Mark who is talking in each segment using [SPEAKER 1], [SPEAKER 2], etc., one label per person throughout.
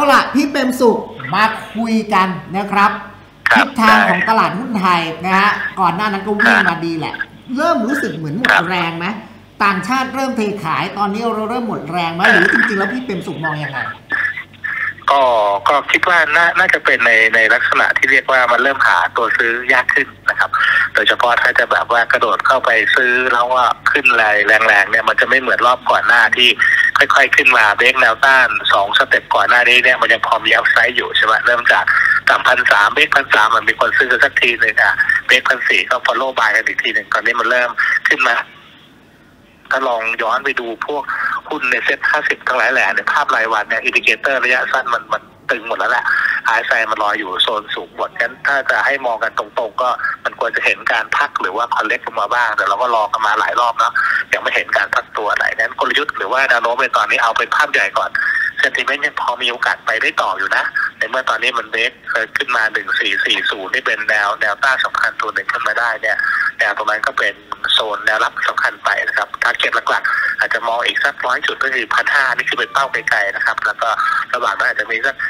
[SPEAKER 1] เอาล่ะพี่เปรมสุขมาคุยกันนะครับทิศทางของตลาดหุ้นไทยนะฮะก่อนหน้านั้นก็วิ่งมาดีแหละเริ่มรู้สึกเหมือนหมดแรงไหมต่างชาติเริ่มเทขายตอนนี้เราเริ่มหมดแรงไหมหรือจริงๆแล้วพี่เปรมสุขมองยังไง
[SPEAKER 2] ก็คิดว่าน่าจะเป็นในลักษณะที่เรียกว่ามันเริ่มหาตัวซื้อยากขึ้นนะครับโดยเฉพาะถ้าจะแบบว่ากระโดดเข้าไปซื้อแล้วว่าขึ้นแรงเนี่ยมันจะไม่เหมือนรอบก่อนหน้าที่ค่อยๆขึ้นมาเบรกแนวต้าน2สเต็ปก่อนหน้านี้เนี่ยมันยังพอมีอัพไซด์อยู่ใช่ไหมเริ่มจากต่ำ1,300เบรก1,300มันมีคนซื้อสักทีนึงเบรก1,400ก็ follow buy กันอีกทีหนึ่งตอนนี้มันเริ่มขึ้นมาถ้าลองย้อนไปดูพวกหุ้นในเซ็ต50ทั้งหลายแหล่ในภาพรายวันเนี่ยอินดิเคเตอร์ระยะสั้นมันตึงหมดแล้วแหละRSIมันรออยู่โซนสูงหมดงั้นถ้าจะให้มองกันตรงๆก็มันควรจะเห็นการพักหรือว่าคอลเลกต์ลงมาบ้างแต่เราก็รอกันมาหลายรอบแล้วยังไม่เห็นการพักตัวไหนนั้นกลยุทธ์หรือว่าแนวโน้มในตอนนี้เอาเป็นภาพใหญ่ก่อนเซนติเมนต์ยังพอมีโอกาสไปได้ต่ออยู่นะในเมื่อตอนนี้มันเบรกขึ้นมา1440ที่เป็นแนวต้านสำคัญตัวหนึ่งขึ้นมาได้เนี่ยแนวตรงนั้นก็เป็นโซนแนวรับสำคัญไปนะครับทาร์เก็ตหลักๆอาจจะมองอีกสัก100 จุดก็คือ1,500นี่คือเป็นเป้าไกลๆนะครับแล้วก็ระหว่างนั้นอาจจะมีสัก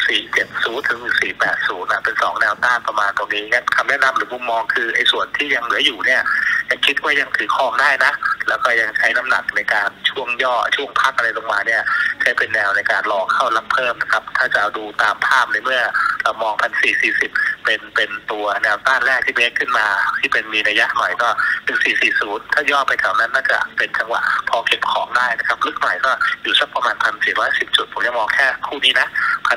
[SPEAKER 2] 1470ถึง1480เป็น2แนวต้านประมาณตรงนี้งั้นคำแนะนำหรือมุมมองคือไอ้ส่วนที่ยังเหลืออยู่เนี่ยยังคิดว่ายังถือครองได้นะแล้วก็ยังใช้น้ำหนักในการช่วงย่อช่วงพักอะไรลงมาเนี่ยใช้เป็นแนวในการรอเข้ารับเพิ่มนะครับถ้าจะเอาดูตามภาพในเมื่อเรามอง1,440เป็นตัวแนวต้านแรกที่เบรกขึ้นมาที่เป็นมีนัยยะหน่อยก็1440ถ้าย่อไปแถวนั้นน่าจะเป็นจังหวะพอเก็บของได้นะครับลึกหน่อยก็อยู่สักประมาณ1,410 จุดผมจะมองแค่คู่นี้นะ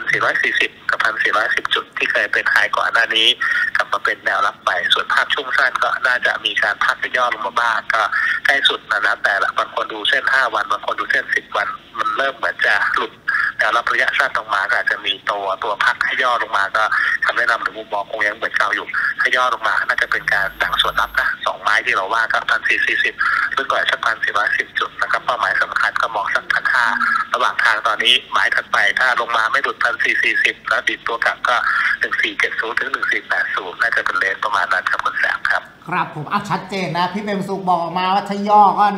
[SPEAKER 2] 1,440กับ1,410 จุดที่เคยเป็นไฮก่อนหน้านี้กลับมาเป็นแนวรับไปส่วนภาพช่วงสั้นก็น่าจะมีการพักย่อลงมาบ้างก็ใกล้สุดนะแต่ละบางคนดูเส้น5วันบางคนดูเส้น10วันมันเริ่มเหมือนจะหลุดแนวรับระยะสั้นลงมาก็อาจจะมีตัวพักให้ย่อลงมาก็คำแนะนำหรือมุมมองคงยังเหมือนเก่าอยู่ให้ย่อลงมาน่าจะเป็นการดังส่วนรับนะ2ไม้ที่เราว่าก็1,440หรือก่อนสัก1,410 จุดนะครับเป้าหมายสำคัญก็มองสัก1,500ระหว่างทางตอนนี้หมายถัดไปถ้าลงมาไม่หลุด1,440แล้วดิดตัวกลับก็1,470ถึง1,480น่าจะเป็นเลนประมาณนั้นครับคุณแซมครับ
[SPEAKER 1] ครับผมชัดเจนนะพี่เปรมสุขบอกออกมาว่าถ้าย่อก็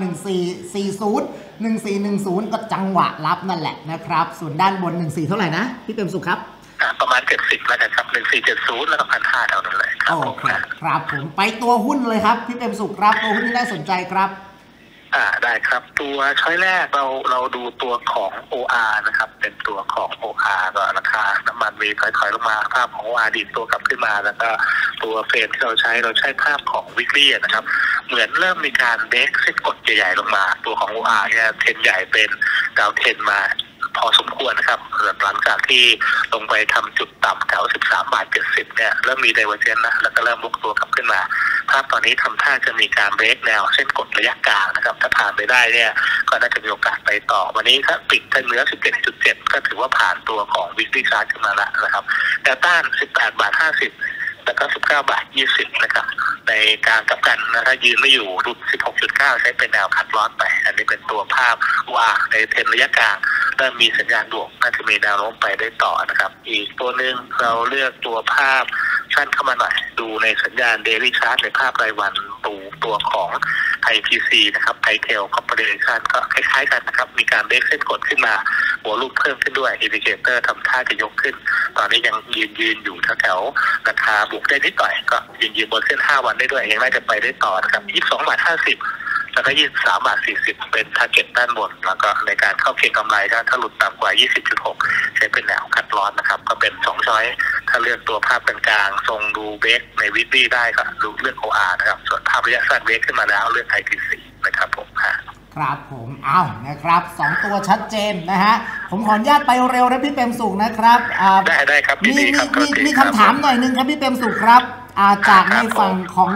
[SPEAKER 1] 1440 1410ก็จังหวะรับนั่นแหละนะครับส่วนด้านบน14เท่าไหร่นะพี่เปรมสุขครับ
[SPEAKER 2] ประมาณ70แล้วกันครับ1470แล้วก็1,500เท่านั้นเลยครับโอเค
[SPEAKER 1] ครับผมไปตัวหุ้นเลยครับพี่เปรมสุขครับตัวหุ้นที่น่าสนใจครับ
[SPEAKER 2] ได้ครับตัวช้อยแรกเราดูตัวของ OR นะครับเป็นตัวของ OR ก็ราคาน้ำมันมีถอยลงมาภาพของ OR ดีดตัวกลับขึ้นมาแล้วก็ตัวเฟรมที่เราใช้ภาพของ weekly นะครับเหมือนเริ่มมีการเบรกเส้นกดใหญ่ๆลงมาตัวของ OR เนี่ยเทรนใหญ่เป็นดาวเทรนมาพอสมควรนะครับหลังจากที่ลงไปทำจุดต่ำแถว13.70 เนี่ยเริ่มมีไดเวอร์เจนนะแล้วก็เริ่มลุกตัวกลับขึ้นมาภาพตอนนี้ทำท่าจะมีการเบรกแนวเส้นกดระยะกลางนะครับถ้าผ่านไปได้เนี่ยก็น่าจะมีโอกาสไปต่อวันนี้ถ้าปิดเหนือ 17.7 ก็ถือว่าผ่านตัวของวิกฤตชาร์จขึ้นมาแล้วนะครับแนวต้าน 18.50 แล้วก็ 19.20 นะครับในการกลับกันนะถ้ายืนไม่อยู่รุด 16.9 ใช้เป็นแนวคัดลอสไปอันนี้เป็นตัวภาพว่าในเทรนระยะกลางเริ่มมีสัญญาณบวกน่าจะมีแนวโน้มไปได้ต่อนะครับอีกตัวหนึ่งเราเลือกตัวภาพสั้นเข้ามาหน่อยดูในสัญญาณเดลี่ชาร์ตในภาพรายวันตัวของ IPC นะครับ Itel Corporation ก็คล้ายๆกันนะครับมีการเบรกเส้นกดขึ้นมาหัวลูกเพิ่มขึ้นด้วยอินดิเคเตอร์ทำท่าจะยกขึ้นตอนนี้ยังยืนอยู่แถวราคาบวกได้นิดหน่อยก็ยืนบนเส้น5วันได้ด้วยยังน่าจะไปได้ต่อนะครับ22.50 แล้วก็23.40 เป็นทาร์เก็ตด้านบนแล้วก็ในการเข้าเก็งกำไรถ้าหลุดต่ำกว่า 20.6 ใช้เป็นแนวคัดลอสนะครับก็เป็น2ช้อยถ้าเลือกตัวภาพกลางๆทรงดูเบรกในวิดดี้ได้ก็ดูเลือก OR นะครับส่วนภาพระยะสั้นเบรกขึ้นมาแล้วเลือก IPC นะครับผม
[SPEAKER 1] ครับผมนะครับ2ตัวชัดเจนนะฮะผมขออนุญาตไปเร็วนะพี่เปรมสุขนะครับ
[SPEAKER 2] ได้ครับ
[SPEAKER 1] มีคำถามหน่อยนึงครับพี่เปรมสุขครับจากในฝั่งของ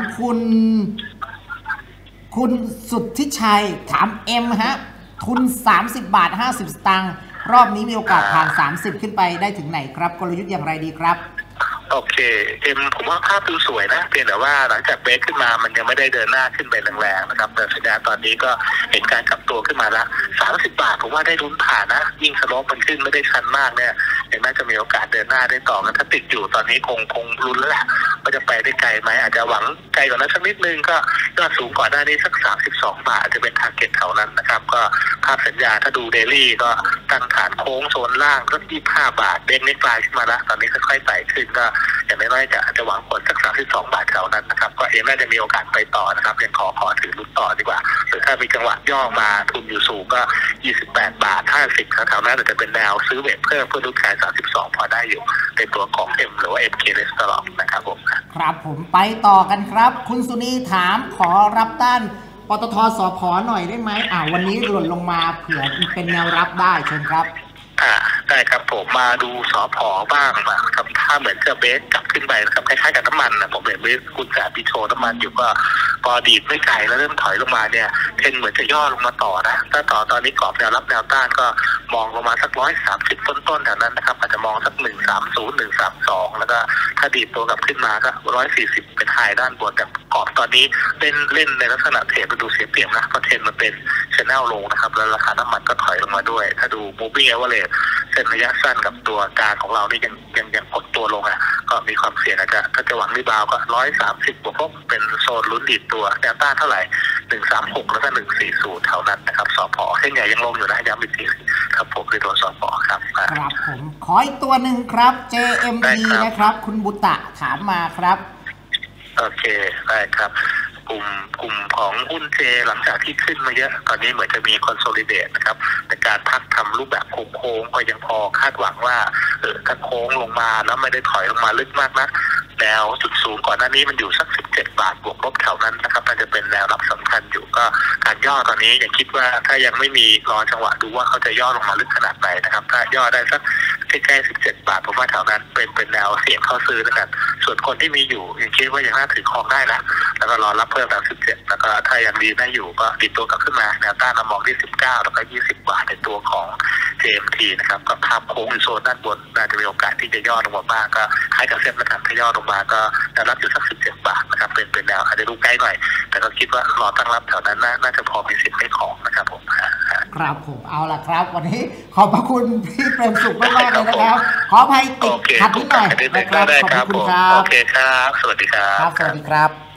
[SPEAKER 1] คุณสุทธิชัยถามฮะทุน30.50 สตางค์รอบนี้มีโอกาสผ่าน30ขึ้นไปได้ถึงไหนครับกลยุทธ์อย่างไรดีครับ
[SPEAKER 2] โอเคผมว่าภาพดูสวยนะเพียงแต่ว่าหลังจากเบรกขึ้นมามันยังไม่ได้เดินหน้าขึ้นไปแรงๆนะครับแต่สัญญาณตอนนี้ก็เห็นการกลับตัวขึ้นมาแล้ว30 บาทผมว่าได้ลุ้นผ่านนะยิ่งสโลปมันขึ้นไม่ได้ชันมากเนี่ยน่าจะมีโอกาสเดินหน้าได้ต่อกันถ้าติดอยู่ตอนนี้คงลุ้นแล้วแหละว่าจะไปได้ไกลไหมอาจจะหวังไกลกว่านั้นสักนิดนึงก็ยอดสูงก่อนหน้านี้สัก32 บาทจะเป็นทาร์เก็ตแถวนั้นนะครับก็ภาพสัญญาถ้าดูเดลี่ก็ตั้งฐานโค้งโซนล่างก็25 บาทเด้งนิดปลายขึ้นมาแล้วตอนนี้ค่อยๆไต่ขึ้นก็อย่างน้อยๆจะหวังผลสัก32 บาทแถวนั้นนะครับก็น่าจะมีโอกาสไปต่อนะครับยังขอถือลุ้นต่อดีกว่าหรือถ้ามีจังหวะย่อมาทุนอยู่สูงก็28 บาท50แถวนั้นอาจจะเป็นแนวซื้อเวทเพิ่มเพื่อลุ้นขาย32พอได้อยู่ในตัวของ M หรือว่า MK Restaurant นะครับผม
[SPEAKER 1] ครับผมไปต่อกันครับคุณสุนีถามขอรับต้านปตท.สผ.หน่อยได้ไหมวันนี้หล่นลงมาเผื่อเป็นแนวรับได้เชิญครับ
[SPEAKER 2] ได้ครับผมมาดูสผ.บ้างนะครับถ้าเหมือนจะเบสกลับขึ้นไปนะครับคล้ายๆกับน้ำมันนะผมเห็นคุณจ่าพิโชน้ำมันอยู่ก็พอดีดไม่ไกลแล้วเริ่มถอยลงมาเนี่ยเทรนเหมือนจะย่อลงมาต่อนะถ้าต่อตอนนี้กรอบแนวรับแนวต้านก็มองลงมาสัก130ต้นๆแถวนั้นนะครับอาจจะมองสัก130 132แล้วก็ถ้าดีดตัวกลับขึ้นมาก็140เป็นไฮด้านบนแต่กรอบตอนนี้เล่นในลักษณะเทรดมาดูเสียเปรียบนะเพราะเทรนมันเป็นชแนลลงนะครับแล้วราคาน้ำมันก็ถอยลงมาด้วยถ้าดู moving average เส้นระยะสั้นกับตัวกลางของเรานี่ยังกดตัวลงก็มีความเสี่ยงอาจจะถ้าจะหวังรีบาวก็130บวกลบเป็นโซนลุ้นดีดตัวแนวต้านเท่าไหร่136แล้วก็140เท่านั้นนะครับสผ.เส้นใหญ่ยังลงอยู่นะย้ำอีกทีครับผมคือตัวสผ.ครับ
[SPEAKER 1] ครับผมขออีกตัวหนึ่งครับ JME นะครับคุณบุตะถามมาครับ
[SPEAKER 2] โอเคได้ครับกลุ่มของหุ้นเจหลังจากที่ขึ้นมาเยอะตอนนี้เหมือนจะมีคอนโซลิเดตนะครับแต่การพักทำรูปแบบโค้งก็ยังพอคาดหวังว่าถ้าโค้งลงมาแล้วไม่ได้ถอยลงมาลึกมากนะแนวจุดสูงก่อนหน้านี้มันอยู่สัก17 บาทบวกลบแถวนั้นนะครับน่าจะเป็นแนวรับสำคัญอยู่ก็การย่อตอนนี้อย่าคิดว่าถ้ายังไม่มีรอจังหวะดูว่าเขาจะย่อลงมาลึกขนาดไหนนะครับถ้าย่อได้สักใกล้ๆ17 บาทผมว่าแถวนั้นเป็นแนวเสี่ยงเข้าซื้อแล้วกันส่วนคนที่มีอยู่ยังคิดว่ายังน่าถือครองได้นะแล้วก็รอรับเพิ่มแบบ17แล้วก็ถ้ายังดีได้อยู่ก็ติดตัวกลับขึ้นมาแนวต้านมองที่19แล้วก็20 บาทในตัวของ JMT นะครับก็ภาพโค้งอยู่โซนด้านบนน่าจะมีโอกาสที่จะย่อลงมาบ้างก็คล้ายกับเส้นประกันถ้าย่อลงมาก็แนวรับอยู่สัก17 บาทนะครับเป็นแนวอาจจะดูใกล้หน่อยแต่ก็คิดว่ารอตั้งรับแถวนั้นน่าจะพอมีสิทธิ์ได้ของนะครับผม
[SPEAKER 1] ครับผมเอาล่ะครับวันนี้ขอบพระคุณพี่เปรมสุขมากๆเลยนะครับขออภัยติดขัดนิดหน่อย
[SPEAKER 2] นะครับขอบคุณครับโอเคครับสวัสดีครับ
[SPEAKER 1] สวัสดีครับ